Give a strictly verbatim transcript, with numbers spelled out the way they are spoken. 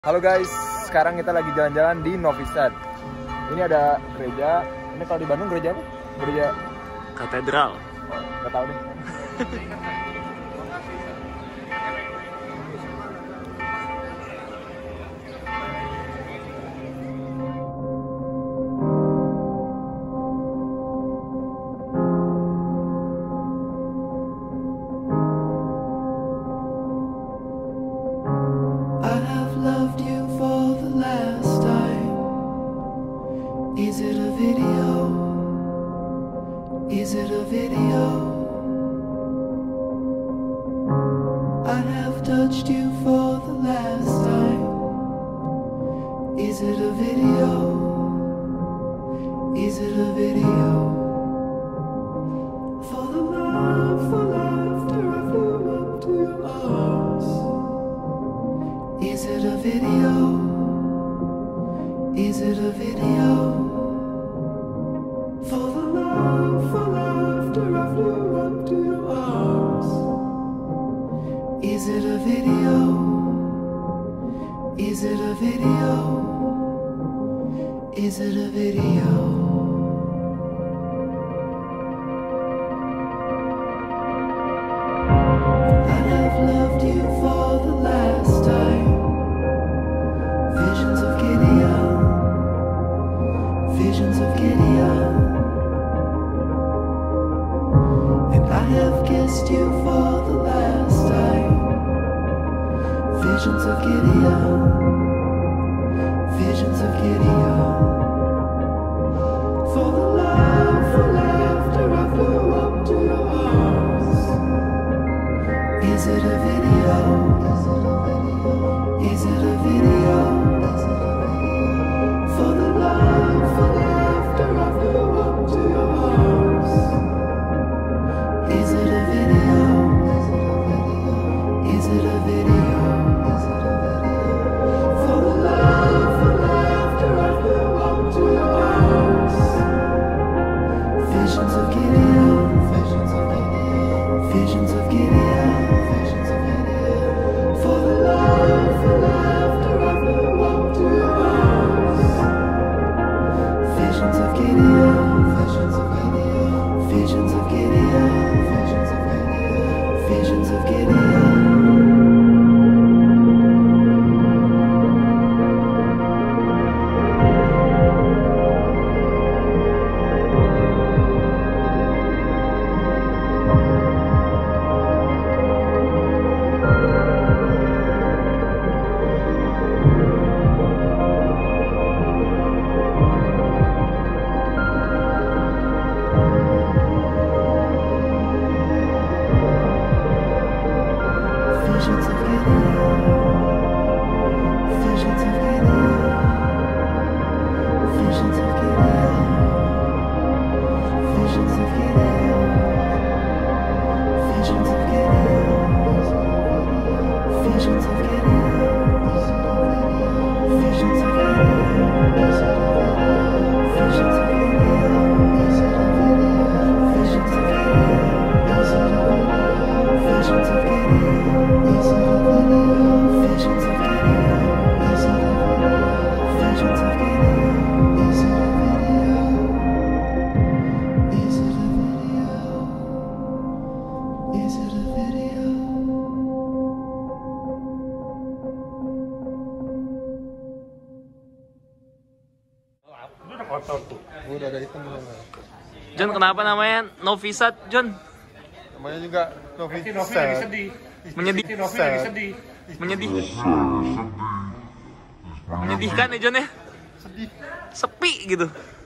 Halo guys, sekarang kita lagi jalan-jalan di Novi Sad. Ini ada gereja. Ini kalau di Bandung gereja apa? Gereja Katedral. Oh, nggak tahu deh. Loved you for the last time. Is it a video? Is it a video? I have touched you for the last time. Is it a video? Is it a video? For the love, for laughter, I flew up to your arms. Is it a video? Is it a video? For the love, for laughter, I flew up to your arms. Is it a video? Is it a video? Is it a video? Loved you for the last time. Visions of Gideon, visions of Gideon. And I have kissed you for the last time. Visions of Gideon, visions of Gideon. For the love, for laughter, I flew up to your arms. Is it a video? Is it a video? For the love, for laughter, I flew up to your arms. Is it a video? Is it a video? For the love, for laughter, I flew up to your arms. Visions of Gideon, visions of Gideon, visions of Gideon. For the love, for laughter, I flew up to your arms. Visions of Gideon, visions of Gideon, visions of Gideon, visions of Gideon, visions of Gideon. Visions of Gideon, visions of Gideon, visions of Gideon, visions of Gideon, visions of Gideon, visions of Gideon, visions of Udah ada hitam belum? John, kenapa namanya Novi Sad, John? Namanya juga Novi Novi Sad. lagi sedih. Menyedih. Novi lagi sedih. Menyedih. Menyedihkan ya, John ya? Sedih. Sepi gitu.